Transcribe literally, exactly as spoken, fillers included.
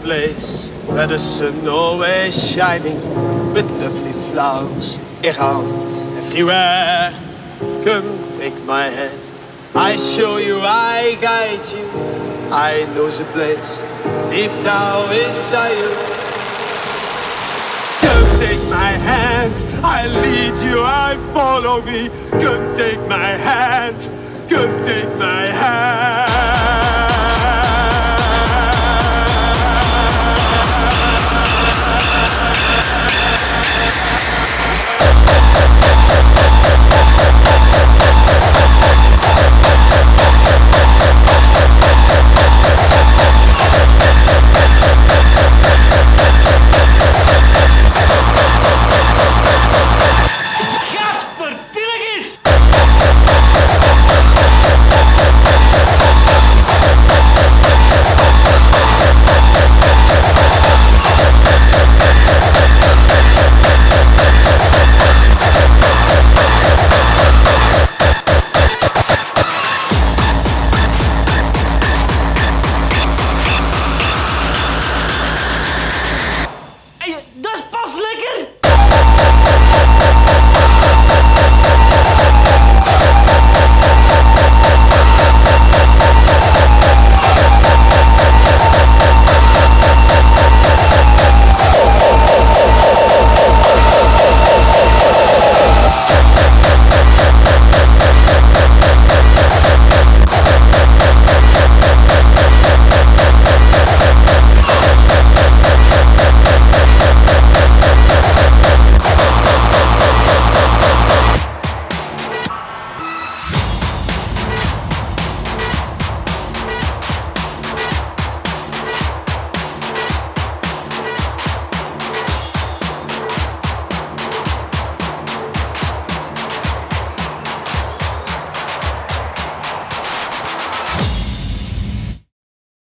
place where the sun always shining with lovely flowers around everywhere. Come take my hand, I show you, I guide you. I know the place deep down inside you. Come take my hand, I lead you, I follow me. Come take my hand, come take my hand.